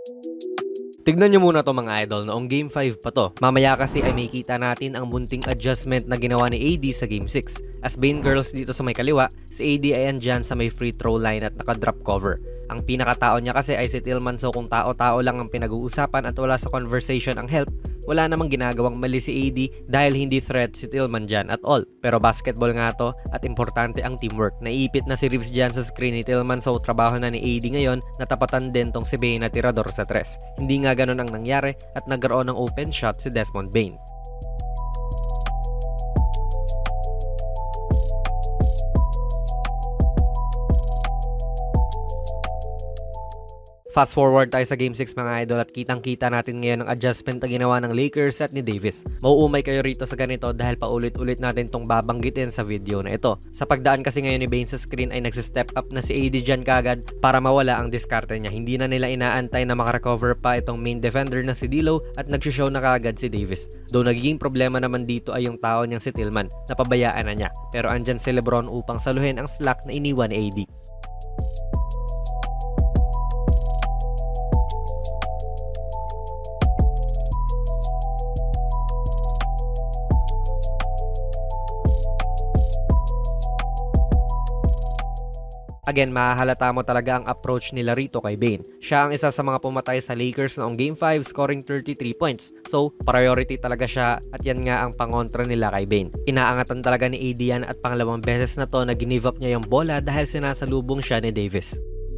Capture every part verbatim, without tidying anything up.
Tignan nyo muna to mga idol, noong Game five pa to. Mamaya kasi ay may kita natin ang munting adjustment na ginawa ni A D sa Game six. As Bane girls dito sa may kaliwa, si A D ay andyan sa may free throw line at naka-drop cover. Ang pinakatao niya kasi ay si Tillman, so kung tao-tao lang ang pinag-uusapan at wala sa conversation ang help, wala namang ginagawang mali si A D dahil hindi threat si Tillman dyan at all. Pero basketball nga to at importante ang teamwork. Naiipit na si Reeves dyan sa screen ni Tillman, so trabaho na ni A D ngayon natapatan din tong si Bane na tirador sa tres. Hindi nga ganun ang nangyari at nagkaroon ng open shot si Desmond Bane. Fast forward tayo sa Game six mga idol at kitang-kita natin ngayon ang adjustment na ginawa ng Lakers at ni Davis. Mauumay kayo rito sa ganito dahil paulit-ulit natin tong babanggitin sa video na ito. Sa pagdaan kasi ngayon ni Bane sa screen ay nagsi-step up na si A D dyan kagad para mawala ang diskarte niya. Hindi na nila inaantay na makarecover pa itong main defender na si D'Lo at nagsishow na kagad si Davis. Though nagiging problema naman dito ay yung tao niyang si Tillman, napabayaan na niya. Pero andyan si LeBron upang saluhin ang slack na iniwan ni A D. Again, mahahalata mo talaga ang approach nila rito kay Bane. Siya ang isa sa mga pumatay sa Lakers noong Game five scoring thirty-three points. So, priority talaga siya at yan nga ang pangontra nila kay Bane. Inaangatan talaga ni A D yan at pangalawang beses na to na give up niya yung bola dahil sinasalubong siya ni Davis.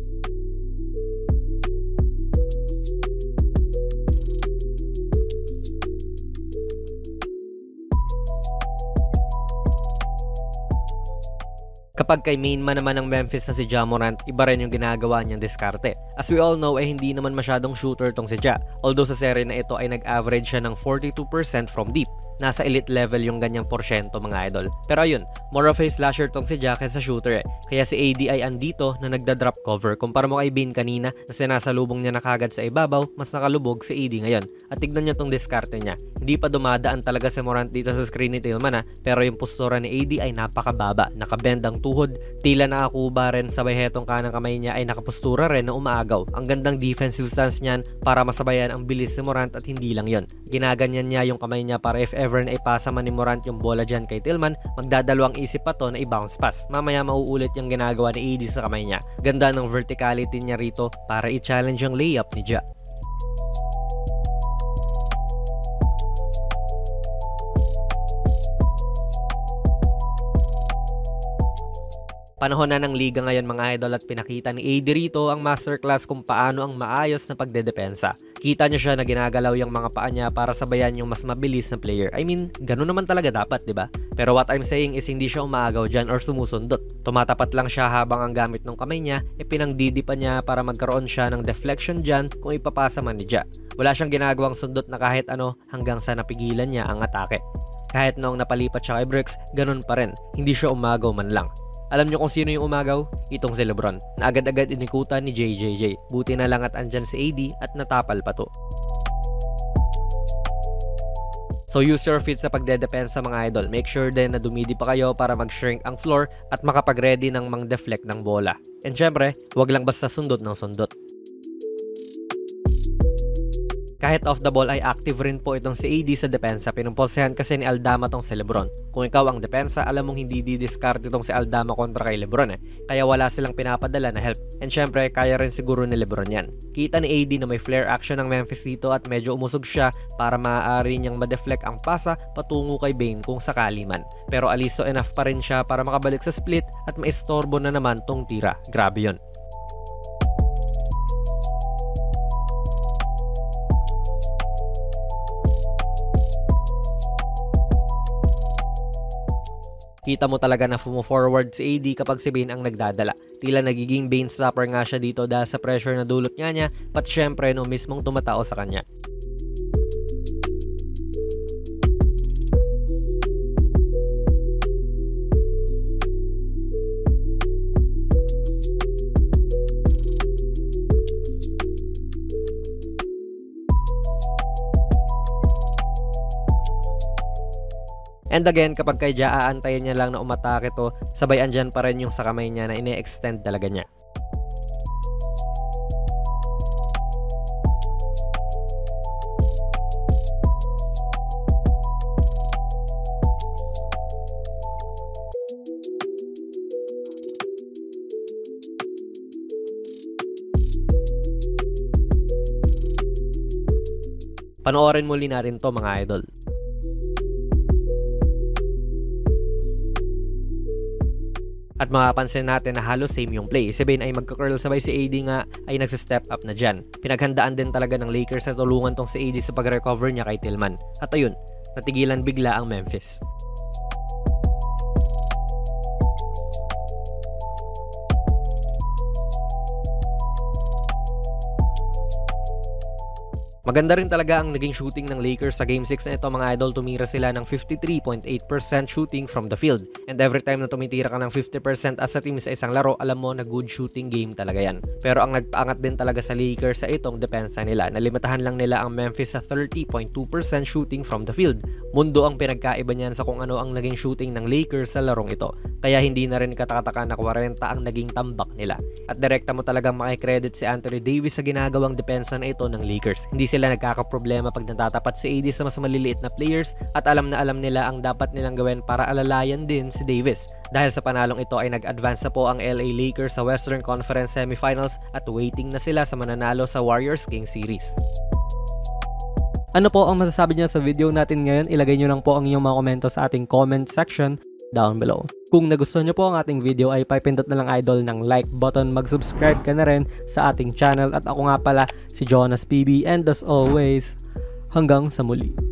Kapag kay main man naman ng Memphis na si Ja Morant, iba rin yung ginagawa niyang diskarte. As we all know, eh hindi naman masyadong shooter tong si Ja. Although sa serye na ito ay nag-average siya ng forty-two percent from deep. Nasa elite level yung ganyang porsyento mga idol. Pero ayun, more of a slasher tong si Ja kaysa shooter eh. Kaya si A D ay andito na nagda-drop cover. Kumpara mo kay Bane kanina na sinasalubong niya na kagad sa ibabaw, mas nakalubog si A D ngayon. At tignan niyo tong diskarte niya. Hindi pa dumadaan talaga si Morant dito sa screen ni Tillman ha, pero yung postura ni A D ay napakababa. Nakabend ang tuhod, tila nakakuba rin, sabay hetong kanang kamay niya ay nakapostura rin na umaagaw. Ang gandang defensive stance niyan para masabayan ang bilis ni Morant at hindi lang yon. Ginaganyan niya yung kamay niya para if ever na ipasa man ni Morant yung bola dyan kay Tillman, magdadalawang isip pa to na i-bounce pass. Mamaya mauulit yung ginagawa ni A D sa kamay niya. Ganda ng verticality niya rito para i-challenge yung layup ni Ja. Panahon na ng liga ngayon mga idol at pinakita ni A D rito ang masterclass kung paano ang maayos na pagdedepensa. Kita nyo siya na ginagalaw yung mga paa niya para sabayan yung mas mabilis na player. I mean, ganun naman talaga dapat, di ba? Pero what I'm saying is hindi siya umaagaw dyan or sumusundot. Tumatapat lang siya habang ang gamit ng kamay niya e pinangdidi pa niya para magkaroon siya ng deflection dyan kung ipapasa man ni Ja. Wala siyang ginagawang sundot na kahit ano hanggang sa napigilan niya ang atake. Kahit noong napalipat siya kay Bricks, ganun pa rin. Hindi siya umagaw man lang. Alam nyo kung sino yung umagaw? Itong si LeBron, na agad-agad inikutan ni J J J. Buti na lang at andyan si A D at natapal pa to. So use your feet sa pagdedepensa mga idol. Make sure din na dumidi pa kayo para mag-shrink ang floor at makapag-ready ng mang-deflect ng bola. And syempre, wag lang basta sundot ng sundot. Kahit off the ball ay active rin po itong si A D sa depensa. Pinumposehan kasi ni Aldama tong si LeBron. Kung ikaw ang depensa, alam mong hindi di-discard itong si Aldama kontra kay LeBron eh. Kaya wala silang pinapadala na help. And syempre, kaya rin siguro ni LeBron yan. Kita ni A D na may flare action ng Memphis dito at medyo umusog siya para maaari niyang ma-deflect ang pasa patungo kay Bane kung sakali man. Pero alisto enough pa rin siya para makabalik sa split at maistorbo na naman tong tira. Grabe yun. Kita mo talaga na fumo-forward si A D kapag si Bane ang nagdadala. Tila nagiging Bane stopper nga siya dito dahil sa pressure na dulot nga niya, pat syempre no mismong tumatao sa kanya. And again, kapag kay Ja, aantayin niya lang na umatake to, sabay andyan pa rin yung sa kamay niya na ine-extend talaga niya. Panoorin muli natin to mga idol. At makapansin natin na halos same yung play. Si Bane ay magka-curl sabay si A D nga ay nagsa-step up na dyan. Pinaghandaan din talaga ng Lakers na tulungan tong si A D sa pag-recover niya kay Tillman. At ayun, natigilan bigla ang Memphis. Maganda rin talaga ang naging shooting ng Lakers sa Game six na ito mga idol. Tumira sila ng fifty-three point eight percent shooting from the field. And every time na tumitira ka ng fifty percent as a team sa isang laro, alam mo na good shooting game talaga yan. Pero ang nagpaangat din talaga sa Lakers sa itong depensa nila. Nalimitahan lang nila ang Memphis sa thirty point two percent shooting from the field. Mundo ang pinagkaiba niyan sa kung ano ang naging shooting ng Lakers sa larong ito. Kaya hindi na rin katakataka na forty ang naging tambak nila. At direkta mo talagang makikredit si Anthony Davis sa ginagawang depensa na ito ng Lakers. Hindi sila nagkakaproblema pag natatapat si A D sa mas maliliit na players at alam na alam nila ang dapat nilang gawin para alalayan din si Davis. Dahil sa panalong ito ay nag-advance na po ang L A Lakers sa Western Conference Semifinals at waiting na sila sa mananalo sa Warriors-Kings series. Ano po ang masasabi niyo sa video natin ngayon? Ilagay niyo lang po ang inyong mga komento sa ating comment section down below. Kung nagustuhan niyo po ang ating video ay pipindot na lang idol ng like button, mag-subscribe ka na rin sa ating channel at ako nga pala si Jonas P B and as always, hanggang sa muli.